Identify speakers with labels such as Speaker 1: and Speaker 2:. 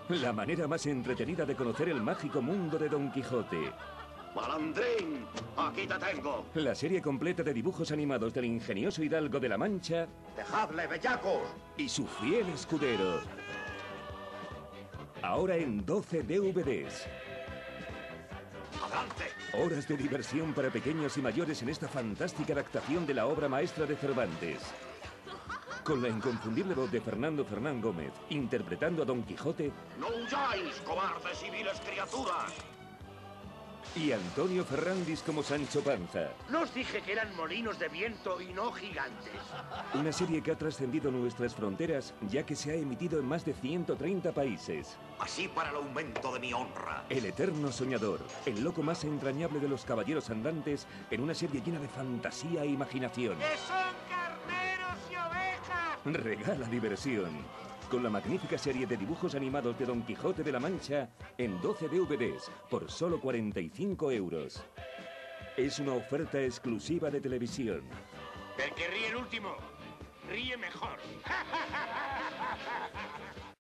Speaker 1: La manera más entretenida de conocer el mágico mundo de Don Quijote.
Speaker 2: ¡Malandrín! ¡Aquí te tengo!
Speaker 1: La serie completa de dibujos animados del ingenioso hidalgo de la Mancha
Speaker 2: ¡Dejadle, bellacos!
Speaker 1: y su fiel escudero. Ahora en 12 DVDs.
Speaker 2: ¡Adelante!
Speaker 1: Horas de diversión para pequeños y mayores en esta fantástica adaptación de la obra maestra de Cervantes. Con la inconfundible voz de Fernando Fernán Gómez, interpretando a Don Quijote.
Speaker 2: ¡No huyáis, cobardes y viles criaturas!
Speaker 1: Y Antonio Ferrandis como Sancho Panza.
Speaker 2: No os dije que eran molinos de viento y no gigantes.
Speaker 1: Una serie que ha trascendido nuestras fronteras, ya que se ha emitido en más de 130 países.
Speaker 2: Así para el aumento de mi honra.
Speaker 1: El eterno soñador, el loco más entrañable de los caballeros andantes, en una serie llena de fantasía e imaginación.
Speaker 3: ¡Que son carneros y ovejas!
Speaker 1: Regala diversión. Con la magnífica serie de dibujos animados de Don Quijote de la Mancha en 12 DVDs por solo 45 euros. Es una oferta exclusiva de televisión.
Speaker 3: El que ríe el último, ríe mejor.